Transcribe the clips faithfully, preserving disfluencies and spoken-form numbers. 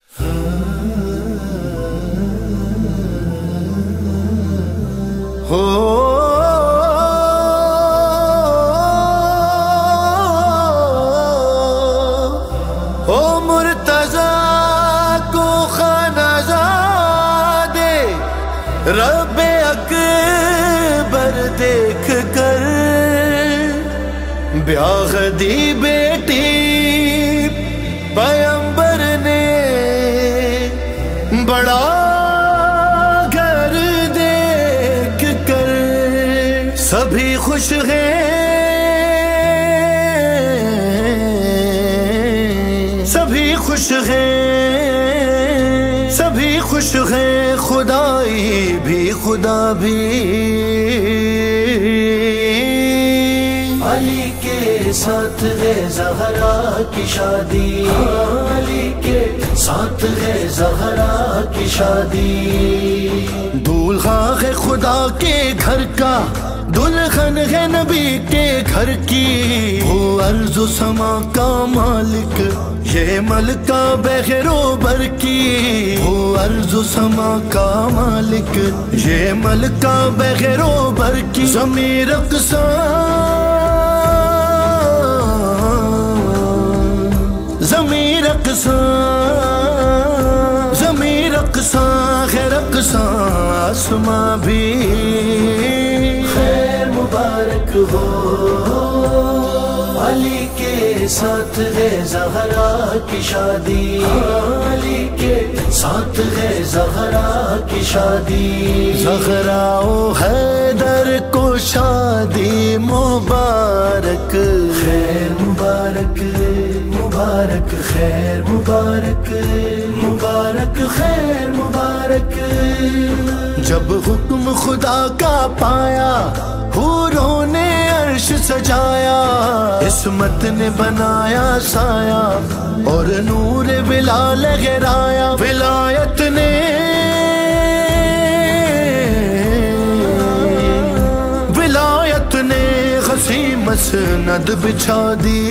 ہو ہو مرتضی کو خانہ زادے رب اکبر دیکھ کر بیاہ دی بیٹی پیغمبر نے بڑا گھر دیکھ کر سبھی خوش ہیں سبھی خوش ہیں سبھی خوش ہیں خدائی بھی خدا بھی علی کے ساتھ ہے زہرا کی شادی علی کے ساتھ ہے زہرا کی شادی دولہا ہے خدا کے گھر کا دلہن ہے نبی کے گھر کی وہ ارض و سما کا مالک یہ ملکہ بغیر و بر کی وہ ارض و سما کا مالک یہ ملکہ بغیر و بر کی ضمیر اقصیٰ ضمیر اقصیٰ ضمیر اقصیٰ خیر اقصیٰ آسماں بھی خیر مبارک ہو علی کے ساتھ ہے زہرا کی شادی علی کے ساتھ ہے زہرا کی شادی زہرا و حیدر کو شادی مبارک خیر مبارک مبارک خیر مبارک مبارک خیر مبارک جب حکم خدا کا پایا حوروں نے عرش سجایا عصمت نے بنایا سایہ اور نور ولا لہرایا ولایت نے ولایت نے خسی مسند بچھا دی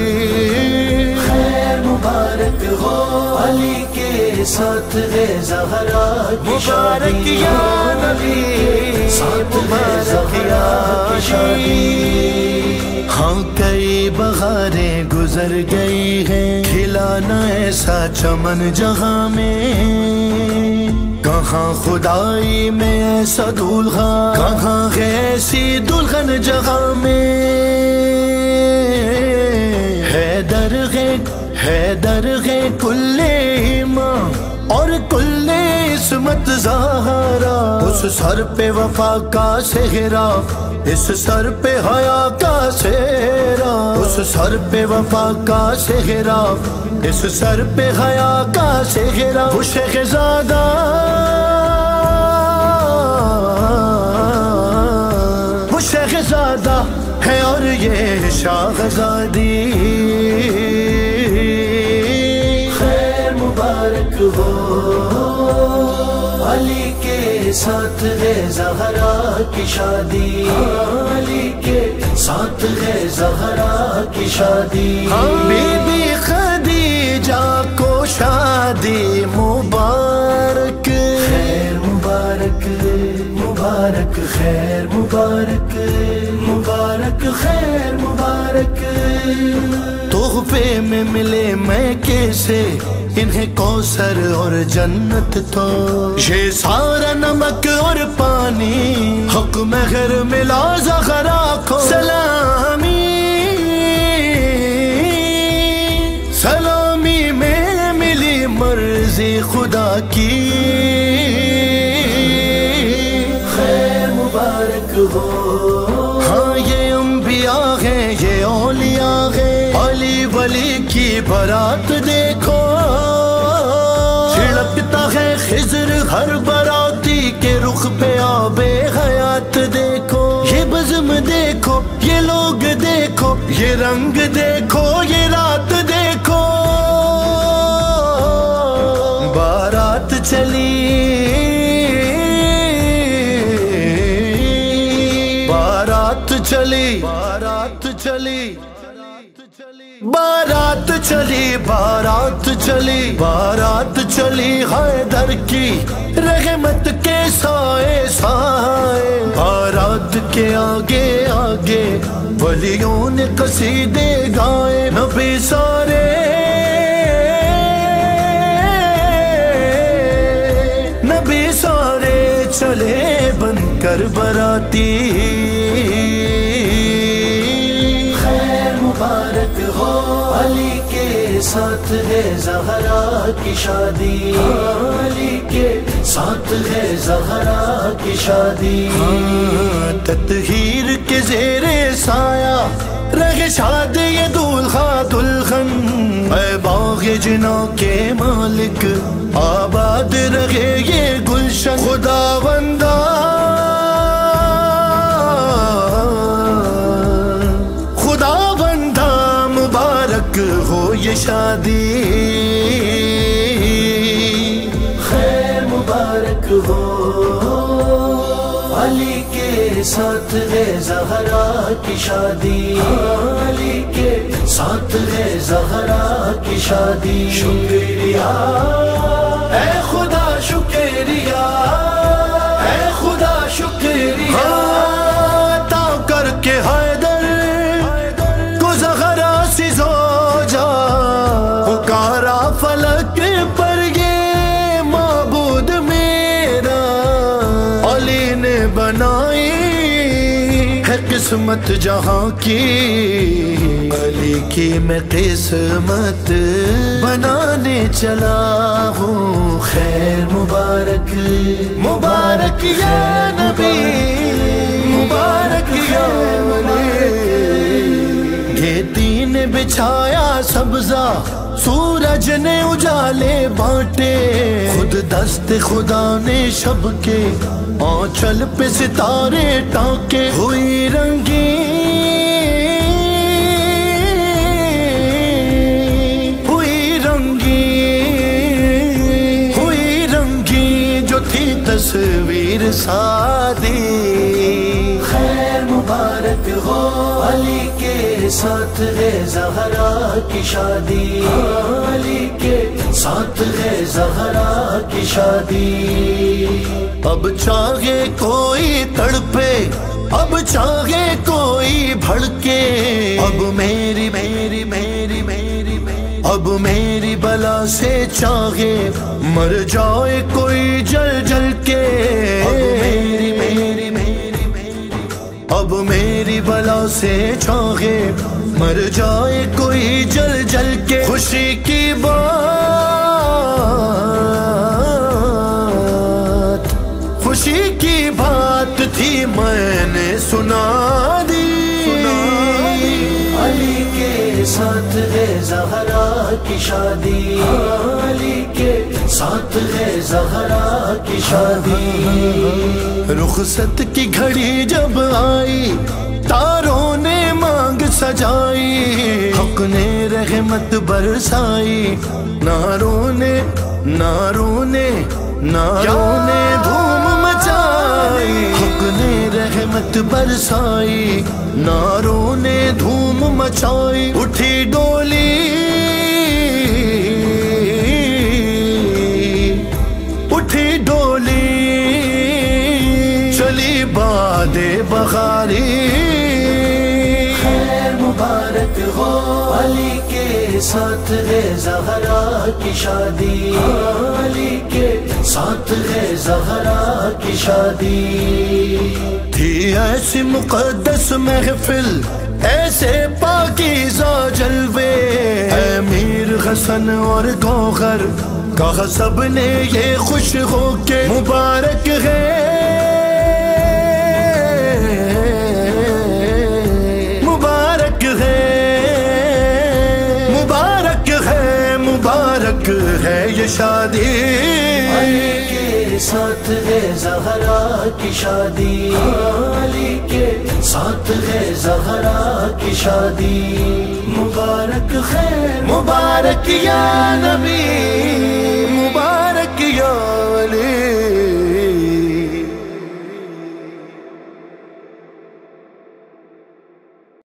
خیر مبارک ہو علی کے ساتھ ہے زہرا کی شادی یا نبی ساتھ ہے زہرا کی شادی ہاں کئی بہاریں گزر گئی ہیں کھلا نہ ایسا چمن جہاں میں کہاں خدائی میں ایسا دولہا کہاں ہے ایسی دلہن جہاں میں حیدر ہے حیدر ہے کل ایمان اور کل عصمت زہرا اس سر پہ وفا کا سہرا اس سر پہ حیا کا سہرا اس سر پہ وفا کا سہرا اس سر پہ حیا کا سہرا وہ شہزادہ وہ شہزادہ ہے اور یہ شاہزادی خیر مبارک ہو علی کے ساتھ ہے زہرا کی شادی علی کے ساتھ ہے زہرا کی شادی بی بی خدیجہ کو شادی مبارک خیر مبارک مبارک خیر مبارک مبارک خیر مبارک تحفے میں ملے میں کیسے انہیں کوثر اور جنت تو یہ سارا نمک اور پانی حق مہر ملا زہرا کو سلامی سلامی میں ملی مرضی خدا کی خیر مبارک ہو ہاں یہ انبیاء ہیں یہ اولیاء ہیں علی ولی کی برات دیکھو چھڑکتا ہے خضر ہر براتی کے رخ پہ آب حیات دیکھو یہ بزم دیکھو یہ لوگ دیکھو یہ رنگ دیکھو یہ رات دیکھو بارات چلی بارات چلی بارات چلی بارات چلی بارات چلی بارات چلی حیدر کی رحمت کے سائے سائے، بارات کے آگے آگے ولیوں نے قصیدے گائے، نبی سارے نبی سارے چلے بن کر براتی، خیر مبارک ہو علی کے ساتھ ہے زہرا کی شادی، علی کے ساتھ ہے زہرا کی شادی، تطہیر کے زیر سایہ رہے شاد یہ دولہا دلہن، اے باغ جنا کے مالک آباد رہے یہ گلشن، خدا بندہ خدا بندہ مبارک ہو یہ شادی، خیر مبارک ہو علی کے ساتھ ہے زہرا کی شادی، علی کے ساتھ ہے زہرا کی شادی، شکریہ اے خدا شکریہ اے خدا شکریہ، عطا کر کے حیدر کو زہرا سی زوجہ، پکارا فلک پر یہ معبود میرا، علی نے بنائی ہے قسمت جہاں کی، علی کی میں قسمت بنانے چلا ہوں، خیر مبارک مبارک یا نبی مبارک یا ولی، یہ دین بچھایا سبزہ سورج نے اجالے بانٹے، خود دست خدا نے شب کے آنچل پہ ستارے ٹانکے، ہوئی رنگی ہوئی رنگی ہوئی رنگی جو تھی تصویر سادی، خیر مبارک ہو علی کے ساتھ ہے زہرا کی شادی، علی کے ساتھ ہے زہرا کی شادی، اب چاہے کوئی تڑپے اب چاہے کوئی بھڑکے، اب میری میری میری میری اب میری بلا سے چاہے مر جائے کوئی جل جل کے، اب میری میری میری میری اب میری بلا سے چاہے مر جائے کوئی جل جل کے، خوشی کی بات خوشی کی بات تھی میں نے سنا دی، علی کے ساتھ ہے زہرا کی شادی، علی کے ساتھ ہے زہرا کی شادی، رخصت کی گھڑی جب آئی تاروں نے مانگ سجائی، حق نے رحمت برسائی، ناروں نے ناروں نے ناروں نے دھوم مچائی، حق نے رحمت برسائی، ناروں نے دھوم مچائی، اٹھی ڈولی اٹھی ڈولی چلی باد بخاری، خیر مبارک ہو علی کے ساتھ ہے زہرا کی شادی، علی کے ساتھ ہے زہرا کی شادی، تھی ایسی مقدس محفل ایسے پاکیزہ جلوے، اے میر حسن اور گوہر کہا سب نے یہ خوش ہو کے، مبارک ہے مبارک ہے مبارک ہے مبارک ہے یہ شادی، علی کے ساتھ ہے زہرا کی شادی، علی کے ساتھ ہے زہرا کی شادی، مبارک خیر مبارک یا نبی مبارک یا ولی۔